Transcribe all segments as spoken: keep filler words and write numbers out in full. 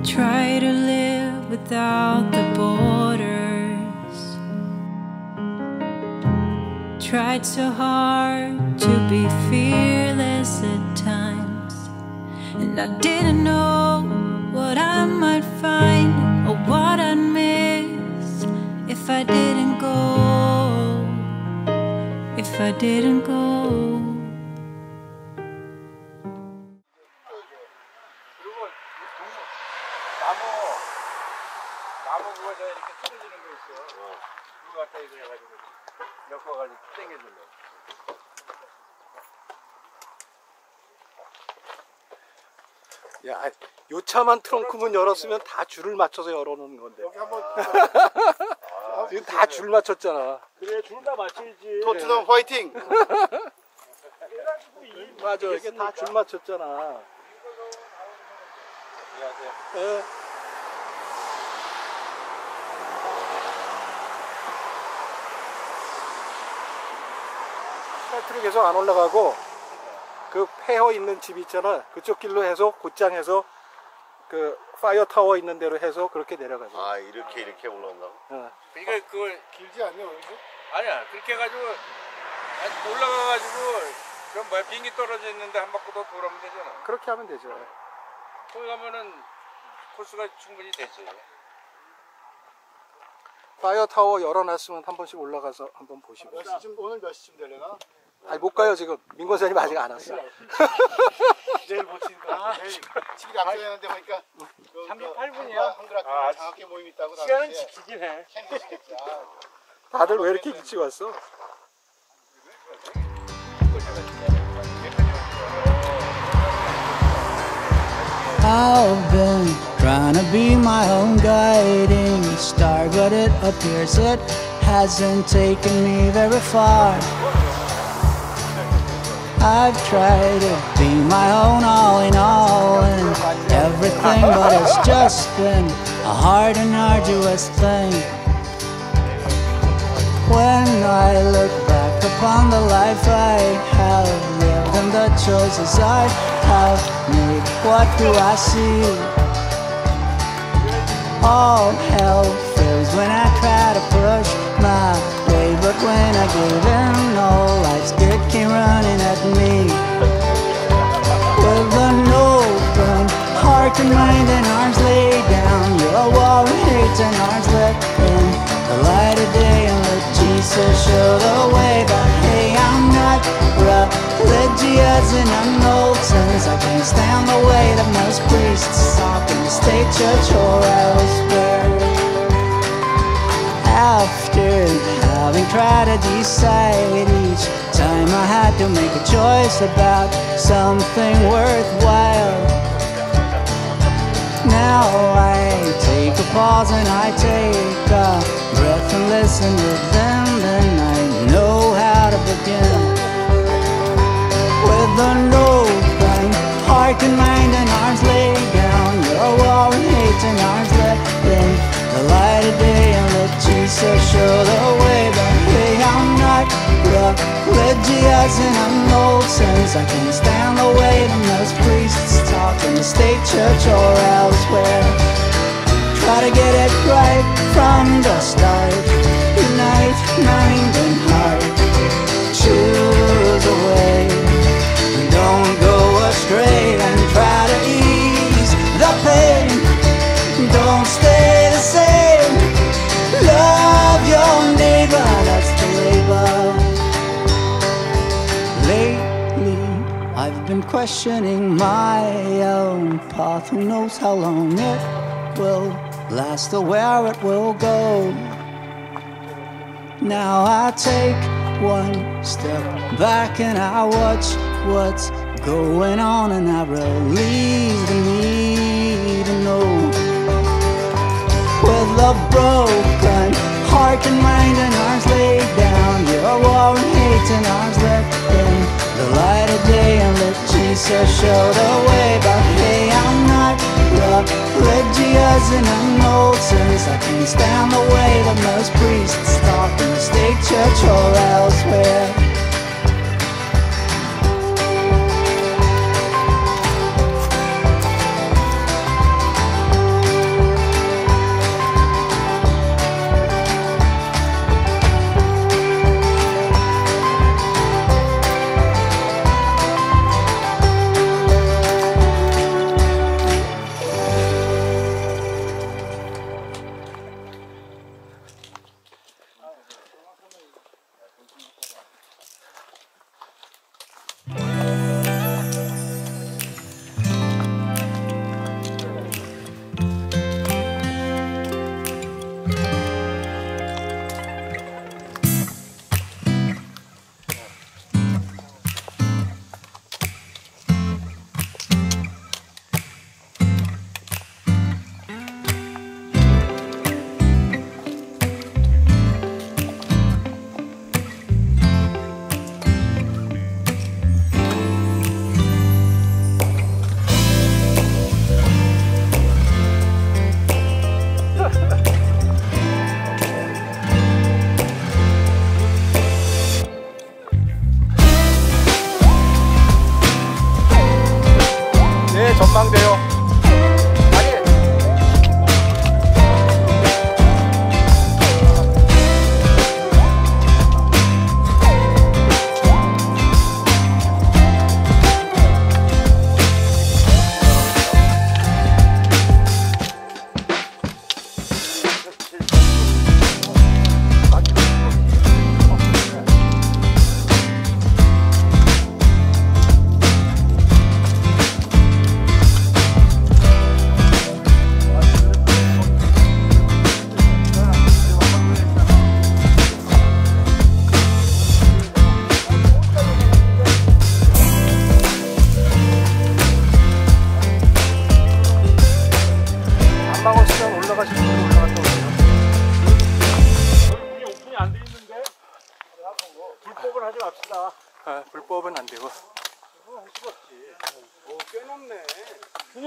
Try to live without the borders. Tried so hard to be fearless at times, and I didn't know what I might find or what I'd miss if I didn't go, if I didn't go. 나무 그거 저 이렇게 뜯어지는 거 있어. 그거 갖다 이거 해가지고 엮어가지고 땡겨줄래. 야, 요 차만 트렁크문 열었으면 다 줄을 맞춰서 열어놓는 건데. 여기 한번. 아, 지금 다 줄 맞췄잖아. 그래, 줄 다 맞춰야지. 토트넘 화이팅! 맞아, 이게 다 줄 맞췄잖아. 안녕하세요. 예. 스타트로 계속 안 올라가고 그 폐허 있는 집 있잖아, 그쪽 길로 해서 곧장해서 그 파이어 타워 있는 데로 해서 그렇게 내려가죠. 아, 이렇게 이렇게 올라온다고? 어. 그러니까 그걸 길지 않냐, 여기서? 아니야 그렇게 해가지고 아니, 올라가가지고 그럼 뭐야 비행기 떨어져 있는데 한 바퀴 더 돌아오면 되잖아. 그렇게 하면 되죠. 거기 가면은 코스가 충분히 되지. 파이어 타워 열어놨으면 한 번씩 올라가서 한번 보시고. 몇 시쯤, 오늘 몇 시쯤 되려나? 아니 못 가요 지금. 민권사님 아직 안 왔어. 내일 못 치니까. 내일 치기 앞서야하는데 보니까 삼십팔 분이야? 한글학 아, 장학회 모임 있다고 시간은 지키긴 해. 챙기시겠지. 아, 다들 왜 이렇게 일찍 왔어? I've been trying to be my own guiding star, but it appears it hasn't taken me very far. I've tried to be my own all in all and everything, but it's just been a hard and arduous thing. When I look back upon the life I have lived and the choices I have made, what do I see? All hell fails when I try to push my way, but when I gave in, all life's good came running at me. With an open heart and mind and arms laid down, you're a wall of hate and arms let in the light of day and let Jesus show the way. But hey, I'm not religious in an old sense. I can't stand the way that most priests talk in the state church or elsewhere. After having tried to decide each time I had to make a choice about something worthwhile, now I take a pause and I take a breath and listen to them, then I know how to begin. With an open heart and mind and arms laid down, you're war and hate and arms let in the light of day and let Jesus show the way. But hey, I'm not religious in an old sense. I can't stand the way that most priests talk in the state church or elsewhere. Try to get it right from the start. Unite mind and heart. Choose a way. Don't go astray and try to ease the pain. Don't stay the same. Love your neighbor, that's the labor. Lately, I've been questioning my own path. Who knows how long it will last or where it will go. Now I take one step back and I watch what's going on, and I relieve the need to know. With a broken heart and mind and arms laid down, you're war and hate and arms let in the light of day and let Jesus show the way. But hey, I'm not religious in an old sense. I can't stand the way that most priests talk in the state church or elsewhere.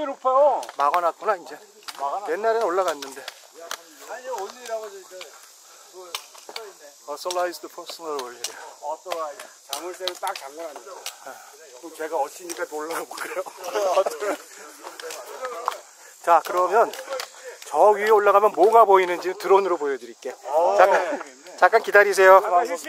굉장히 높아요. 막아놨구나 이제. 막아놨. 옛날에는 올라갔는데. 아니 언니라고 저 그 써있네. Personalized personal oil. 어떠라 자물쇠를 딱 잠궈놨네. 그럼 제가 어찌니까 올라가 볼까요? 자 그러면 저 위에 올라가면 뭐가 보이는지 드론으로 보여드릴게. 잠깐 잠깐 기다리세요. 아까 실시.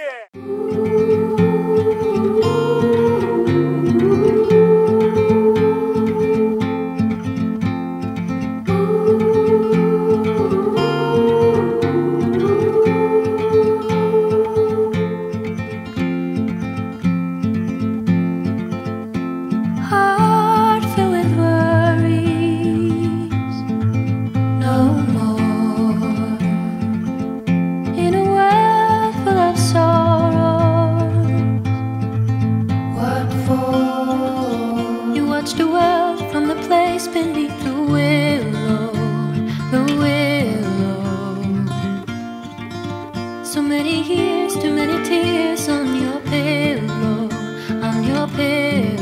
Heart filled with worries, no more. In a world full of sorrow, what for? You watch the world from the place beneath the willow, the willow. So many years, too many tears on your pillow, on your pillow.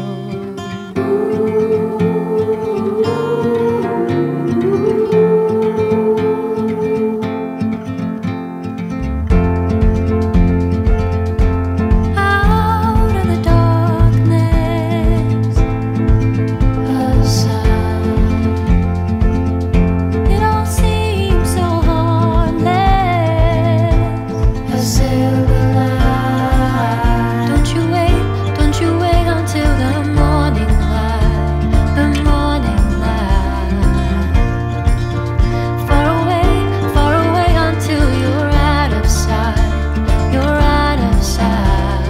Out of the darkness, a sound. It all seems so harmless, a silver light. Don't you wait, don't you wait until the morning light, the morning light. Far away, far away until you're out of sight, you're out of sight.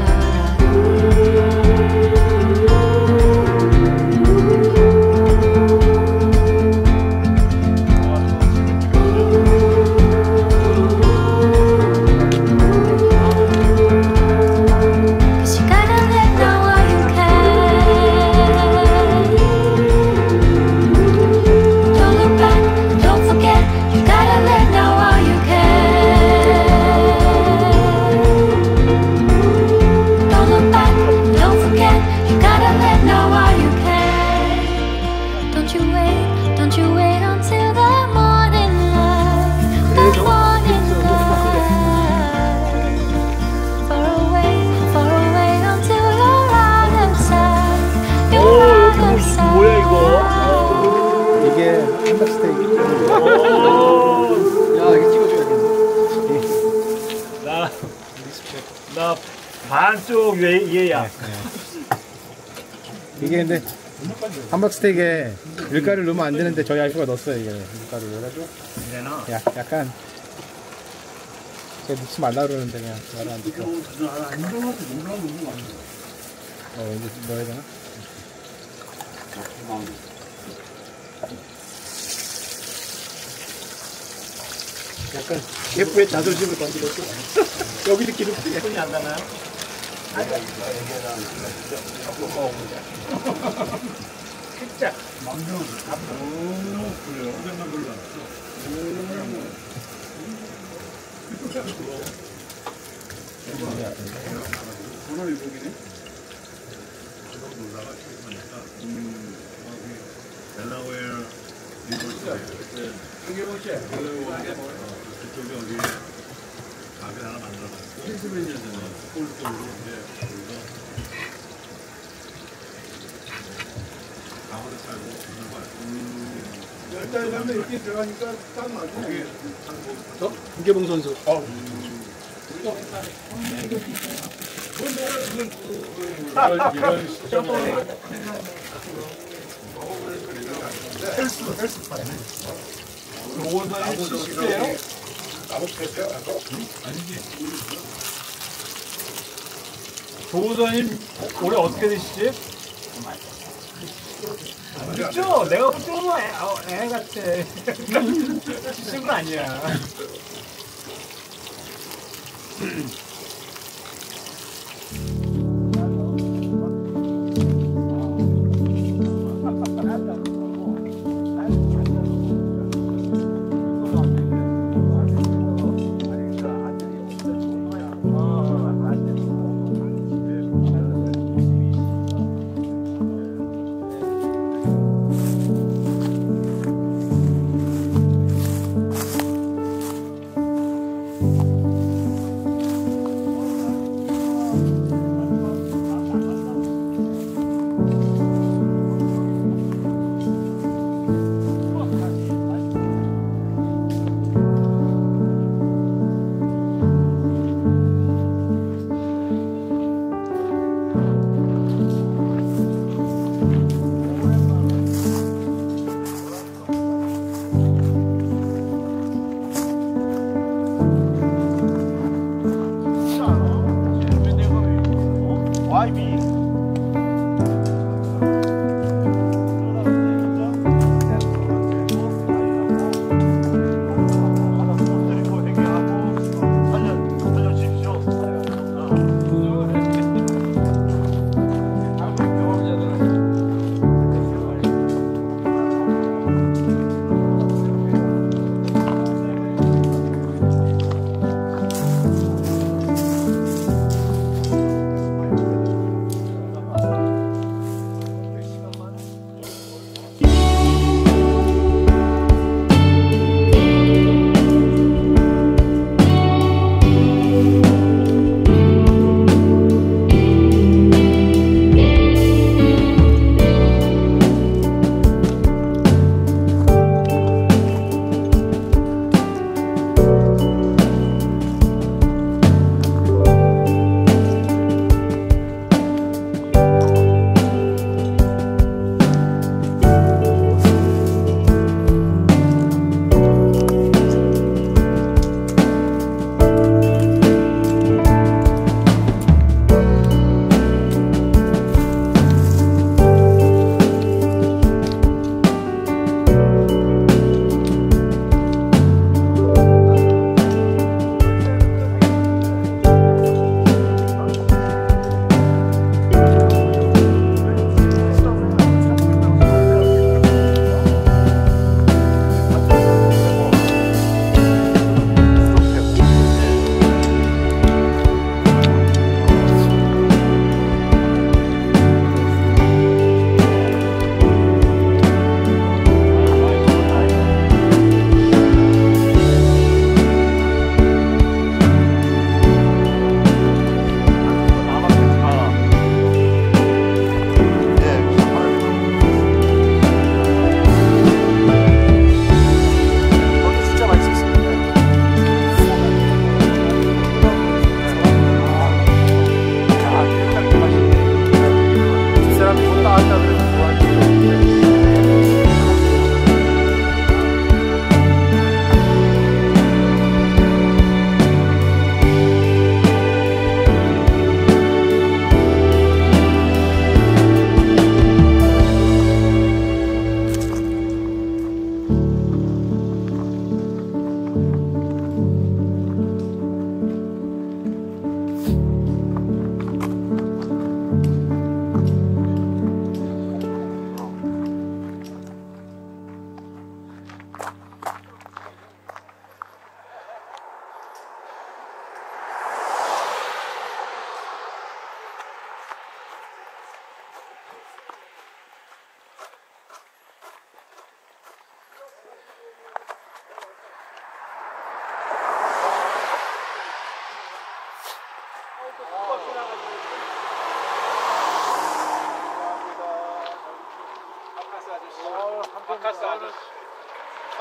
Cause you gotta live now while you can. Don't look back, don't forget. You gotta live now while you can. Don't look back, don't forget. You gotta live now while you can. Don't you wait, don't you wait until the morning light, the morning light. Far away, far away until you're out of sight, you're out of sight. 뭐야 이거? 이게 함박스테이크. 야 이거 찍어줘야겠네. 나, 나 반쪽 얘, 얘야. 이게 근데 함박스테이크에 밀가루를 넣으면 안 되는데 저희 와이프가 넣었어요. 이게 밀가루를 해가지고 야, 약간 제가 넣지 말라 그러는데 그냥 말을 안 듣고 어 이제 넣어야 되나? 약간 셰프의 자존심을 건드렸어. 여기도 기름기 손이 안 나나요? 어? 김계봉 선수. 어. 조우선님 올해 어떻게 되시지? 그렇죠? 내가 좀 애, 어, 애 같아. 칠십은 아니야.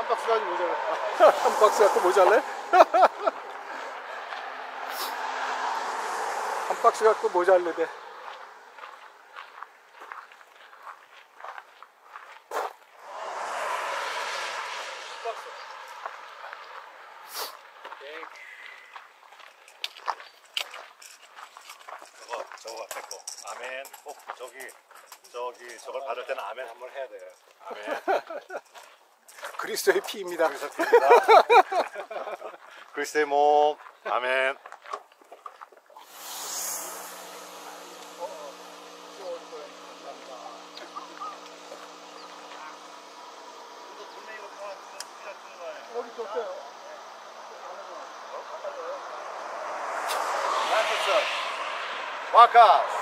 한 박스 가지고 모자라. 한 박스 갖고 모자래? 한 박스 갖고 모자르대. 저거 저거 됐고 아멘 꼭 저기 저기 저걸 받을 때는 아멘 한번 해야 돼요. 아멘. 그리스도의 피입니다. 그리스도의 몸 아멘. 여기 줬어요. 와카